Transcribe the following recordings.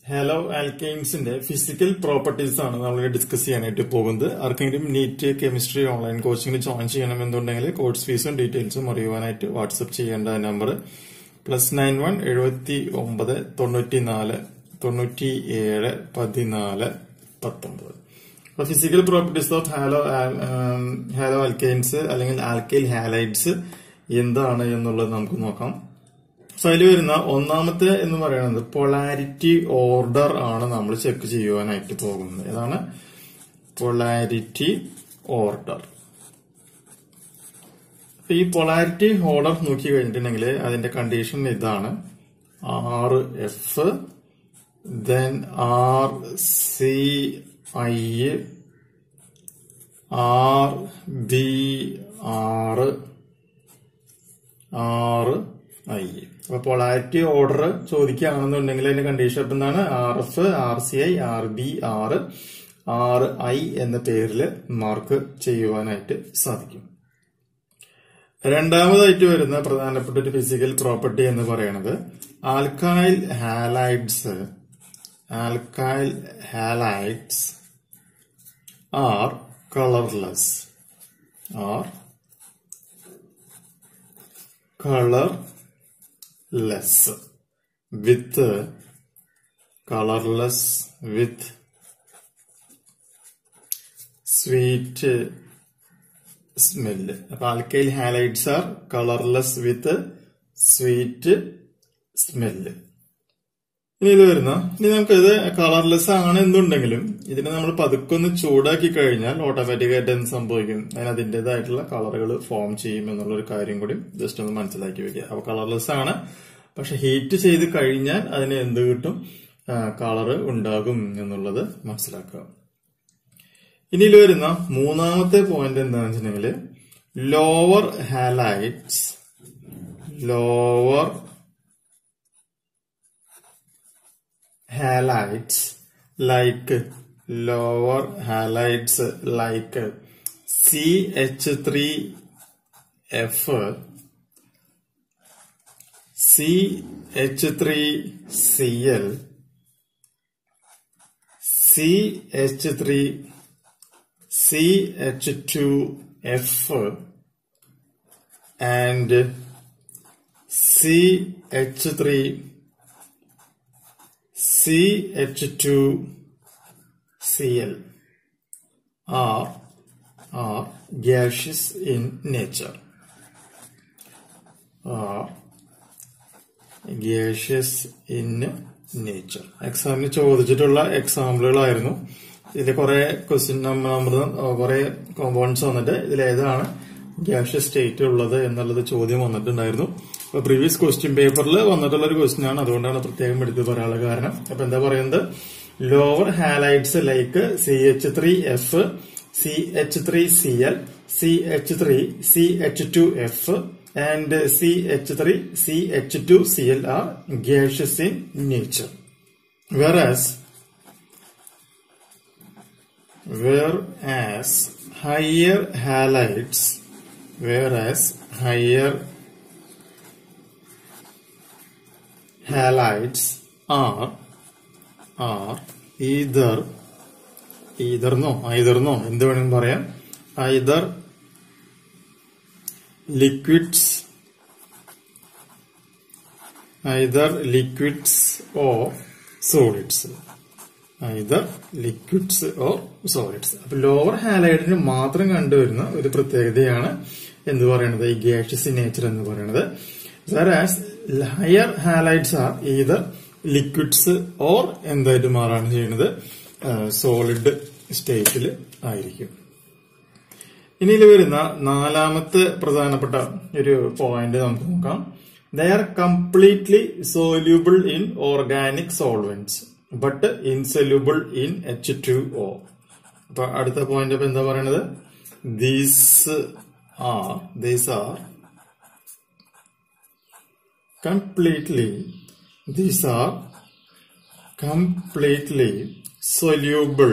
Hello ആൽക്കെയിൻസിന്റെ physical properties ആണ് നമ്മൾ discuss ചെയ്യാനായിട്ട് പോകുന്നത്. ആർക്കെങ്കിലും നീറ്റ് കെമിസ്ട്രി ഓൺലൈൻ കോച്ചിങ്ങിന് ജോയിൻ ചെയ്യണമെന്നുണ്ടെങ്കിൽ കോഴ്സ് ഫീസും ഡീറ്റെയിൽസും അറിയുവാനായിട്ട് വാട്സ്ആപ്പ് ചെയ്യേണ്ട നമ്പർ +91 79 94 97 14 19. അപ്പൊ physical properties of haloalkanes അല്ലെങ്കിൽ ആൽക്കൈൽ ഹാലൈഡ്സ് എന്താണ് എന്നുള്ളത് നമുക്ക് നോക്കാം. സോ അതിൽ വരുന്ന ഒന്നാമത്തെ എന്ന് പറയുന്നത് പൊളാരിറ്റി ഓർഡർ ആണ് നമ്മൾ ചെക്ക് ചെയ്യുവാനായിട്ട് പോകുന്നത്. ഏതാണ്? Polarity order. ഈ പൊളാരിറ്റി ഓർഡർ നോക്കി കഴിഞ്ഞിട്ടുണ്ടെങ്കിൽ അതിന്റെ കണ്ടീഷൻ ഇതാണ്: RF, then RCI, RBR, RI. അപ്പൊ പൊളാരിറ്റി ഓർഡർ ചോദിക്കുകയാണെന്നുണ്ടെങ്കിൽ അതിന്റെ കണ്ടീഷൻ എന്താണ്? RF, RCI, RBR, RI എന്ന പേരിൽ മാർക്ക് ചെയ്യുവാനായിട്ട് സാധിക്കും. രണ്ടാമതായിട്ട് വരുന്ന പ്രധാനപ്പെട്ട ഒരു ഫിസിക്കൽ പ്രോപ്പർട്ടി എന്ന് പറയുന്നത് alkyl halides are colourless with sweet smell. അപ്പൊ alkyl halides are colourless with sweet smell. ഇനി നമുക്ക് ഇത് കളർലെസ് ആണ് എന്നുണ്ടെങ്കിലും ഇതിനെ നമ്മൾ പതുക്കൊന്ന് ചൂടാക്കി കഴിഞ്ഞാൽ ഓട്ടോമാറ്റിക്കായിട്ട് എന്ത് സംഭവിക്കും? അതിന് അതിൻ്റെതായിട്ടുള്ള കളറുകൾ ഫോം ചെയ്യും എന്നുള്ളൊരു കാര്യം കൂടി ജസ്റ്റ് ഒന്ന് മനസ്സിലാക്കി വെക്കുക. അപ്പൊ കളർലെസ് ആണ്, പക്ഷെ ഹീറ്റ് ചെയ്ത് കഴിഞ്ഞാൽ അതിന് എന്ത് കിട്ടും? കളറ് ഉണ്ടാകും എന്നുള്ളത് മനസ്സിലാക്കുക. ഇനി വരുന്ന മൂന്നാമത്തെ പോയിന്റ് എന്താണെന്ന് വെച്ചിട്ടുണ്ടെങ്കിൽ lower halides like CH3F, CH3Cl, CH2F and CH2Cl are gaseous in nature. എക്സാമിന് ചോദിച്ചിട്ടുള്ള എക്സാമ്പിളുകളായിരുന്നു. ഇതിൽ കുറെ ക്വസ്റ്റ്യൻ കുറെ കോമ്പൗണ്ട്സ് വന്നിട്ട് ഇതിലേതാണ് ഗ്യാഷ്യസ് സ്റ്റേറ്റ് ഉള്ളത് എന്നുള്ളത് ചോദ്യം വന്നിട്ടുണ്ടായിരുന്നു. അപ്പൊ പ്രീവിയസ് ക്വസ്റ്റ്യൻ പേപ്പറിൽ വന്നിട്ടുള്ള ഒരു ക്വസ്റ്റ്യൻ ആണ്, അതുകൊണ്ടാണ് പ്രത്യേകം എടുത്ത് പറയാനുള്ള കാരണം. അപ്പൊ എന്താ പറയുന്നത്? Lower halides like CH3F, CH3Cl, CH2F and CH2Cl are gaseous in nature, whereas higher halides are either എന്ത് വേണമെങ്കിലും പറയാം, either liquids or solids. അപ്പൊ ലോവർ ഹാലൈഡിന് മാത്രം കണ്ടുവരുന്ന ഒരു പ്രത്യേകതയാണ് എന്ത് പറയുന്നത്? ഈ ഗ്യാഷ്യസ് നേച്ചർ എന്ന് പറയുന്നത്. whereas higher halides are either liquids or എന്തായിട്ട് മാറാണ് ചെയ്യുന്നത്? സോളിഡ് സ്റ്റേറ്റിൽ ആയിരിക്കും. ഇനി വരുന്ന നാലാമത്തെ പ്രധാനപ്പെട്ട ഒരു പോയിന്റ് നമുക്ക് നോക്കാം. they are completely soluble in organic solvents but insoluble in H2O. അപ്പൊ അടുത്ത പോയിന്റ് അപ്പൊ എന്താ പറയണത്? these are completely soluble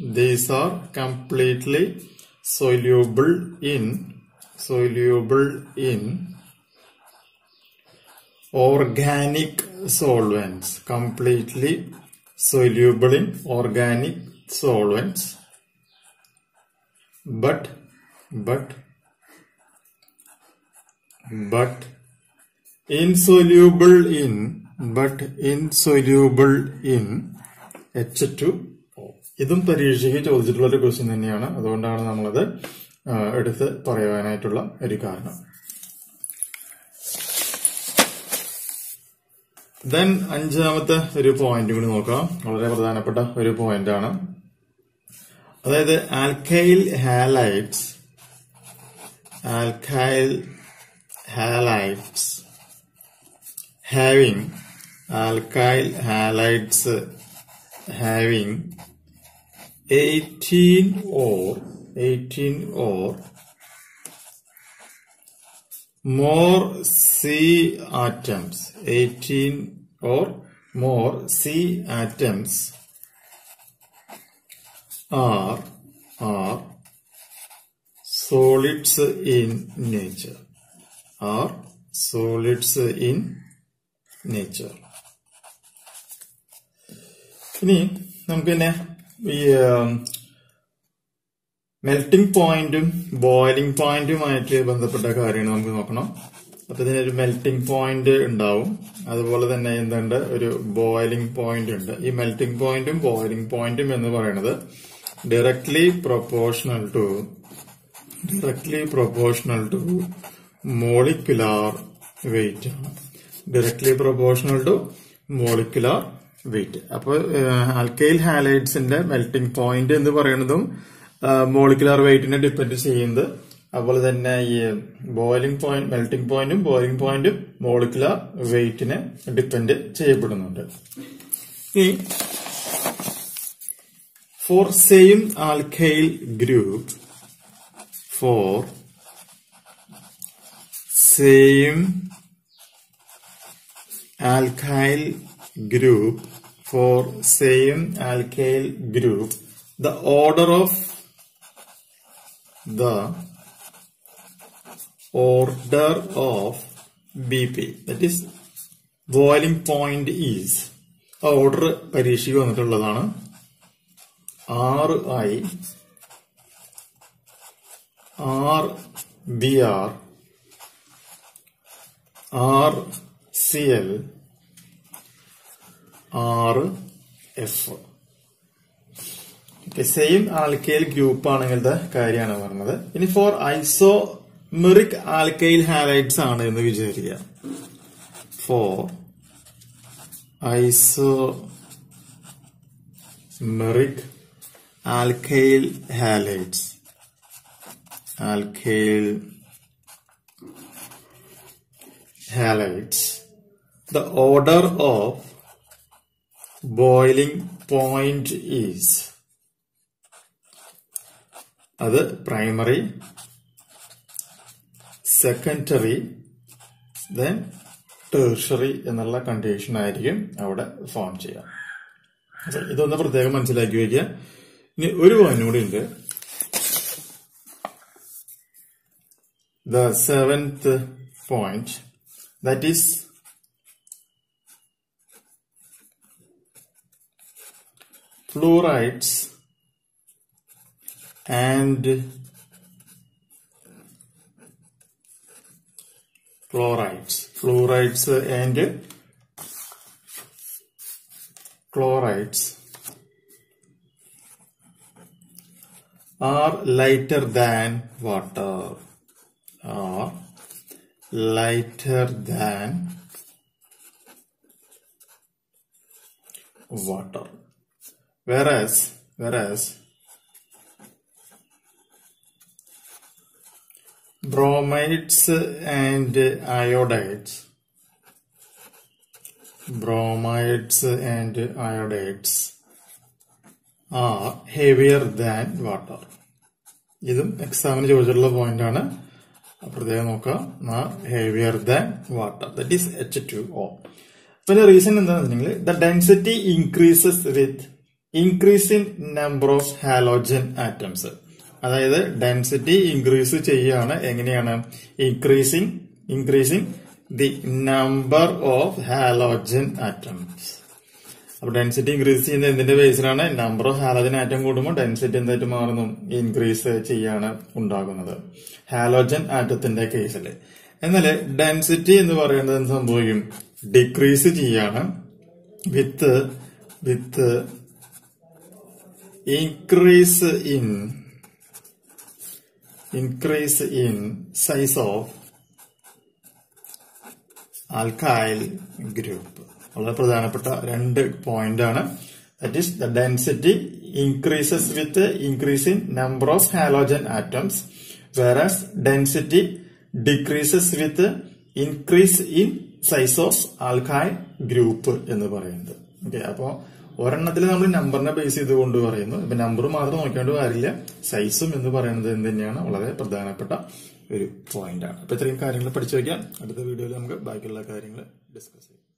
in organic solvents, completely soluble in organic solvents, but insoluble in H2O. ഇതും പരീക്ഷയ്ക്ക് ചോദിച്ചിട്ടുള്ള ഒരു ക്വസ്റ്റ്യൻ തന്നെയാണ്. അതുകൊണ്ടാണ് നമ്മളത് എടുത്ത് പറയാനായിട്ടുള്ള ഒരു കാരണം. ദെൻ അഞ്ചാമത്തെ ഒരു പോയിന്റ് കൂടി നോക്കാം. വളരെ പ്രധാനപ്പെട്ട ഒരു പോയിന്റ് ആണ്. അതായത് alkyl halides having 18 or more C atoms, 18 or more C atoms are solids in nature. ഇനി നമുക്ക് തന്നെ ഈ മെൽറ്റിംഗ് പോയിന്റും ബോയിലിംഗ് പോയിന്റുമായിട്ട് ബന്ധപ്പെട്ട കാര്യങ്ങൾ നമുക്ക് നോക്കണം. അപ്പൊ ഇതിനൊരു മെൽറ്റിംഗ് പോയിന്റ് ഉണ്ടാവും, അതുപോലെ തന്നെ എന്തുണ്ട്, ഒരു ബോയിലിംഗ് പോയിന്റ് ഉണ്ട്. ഈ മെൽറ്റിംഗ് പോയിന്റും ബോയിലിംഗ് പോയിന്റും എന്ന് പറയുന്നത് directly proportional to molecular weight ആണ്. directly proportional to molecular weight. അപ്പോൾ ആൽക്കൈൽ ഹാലൈഡ്സിന്റെ മെൽറ്റിംഗ് പോയിന്റ് എന്ന് പറയുന്നതും മോളിക്കുലാർ വെയിറ്റിനെ ഡിപ്പെൻഡ് ചെയ്യുന്നത്. അതുപോലെ തന്നെ ഈ ബോയിലിംഗ് പോയിന്റ്, മെൽറ്റിംഗ് പോയിന്റും ബോയിലിംഗ് പോയിന്റും മോളിക്കുലാർ വെയിറ്റിനെ ഡിപ്പെൻഡ് ചെയ്യപ്പെടുന്നുണ്ട്. ഈ for same alkyl group, for same alkyl group, the order of BP, that is boiling point, is order പരീക്ഷയ്ക്ക് വന്നിട്ടുള്ളതാണ്. RI, RBR, RCl, RF. Same alkyl group ആണെങ്കിലത്തെ കാര്യമാണ് പറഞ്ഞത്. ഇനി ഫോർ ഐസോമെറിക് ആൽക്കൈൽ ഹാലൈഡ്സ് ആണ് എന്ന് വിചാരിക്കുക. For isomeric alkyl halides, the order of boiling point is, അത് primary, secondary, then tertiary എന്നുള്ള കണ്ടീഷൻ ആയിരിക്കും അവിടെ ഫോം ചെയ്യാം. ഇതൊന്ന് പ്രത്യേകം മനസ്സിലാക്കി വയ്ക്കുക. ഇനി ഒരു പോയിന്റ് കൂടി ഉണ്ട്. The seventh point, that is fluorides and chlorides are lighter than water, whereas bromides and iodides are heavier than water. ഇതും എക്സാമിന് ചോദിച്ചിട്ടുള്ള പോയിന്റ് ആണ്. പ്രത്യേകം നോക്കാം. heavier than water, that is H2O. പിന്നെ റീസൺ എന്താണെന്ന് വെച്ചിട്ടുണ്ടെങ്കിൽ the density increases with increasing number of halogen atoms. അതായത് ഡെൻസിറ്റി ഇൻക്രീസ് ചെയ്യാണ്. എങ്ങനെയാണ്? Increasing the number of halogen atoms. അപ്പൊ ഡെൻസിറ്റി ഇൻക്രീസ് ചെയ്യുന്ന എന്തിന്റെ ബേസിലാണ്? നമ്പർ ഓഫ് ഹാലോജൻ ആറ്റം കൂടുമ്പോൾ ഡെൻസിറ്റി എന്തായിട്ട് മാറുന്നു? ഇൻക്രീസ് ചെയ്യാണ് ഉണ്ടാകുന്നത് ഹാലോജൻ ആറ്റത്തിന്റെ കേസിൽ. എന്നാല് ഡെൻസിറ്റി എന്ന് പറയുന്നത് എന്ത് സംഭവിക്കും? ഡിക്രീസ് ചെയ്യാണ് വിത്ത് increase in size of alkyl group. വളരെ പ്രധാനപ്പെട്ട രണ്ട് പോയിന്റ് ആണ്. That is, the density increases with increase in number of halogen atoms, whereas density decreases with increase in size of alkyl group എന്ന് പറയുന്നത്. ഓക്കെ, അപ്പോ ഒരെണ്ണത്തിൽ നമ്മൾ നമ്പറിനെ ബേസ് ചെയ്തുകൊണ്ട് പറയുന്നു. ഇപ്പൊ നമ്പർ മാത്രം നോക്കേണ്ട കാര്യമില്ല, സൈസും എന്ന് പറയുന്നത് എന്ത് തന്നെയാണ് വളരെ പ്രധാനപ്പെട്ട ഒരു പോയിന്റ് ആണ്. അപ്പൊ ഇത്രയും കാര്യങ്ങൾ പഠിച്ചു വയ്ക്കാം. അടുത്ത വീഡിയോയിൽ നമുക്ക് ബാക്കിയുള്ള കാര്യങ്ങൾ ഡിസ്കസ് ചെയ്യാം.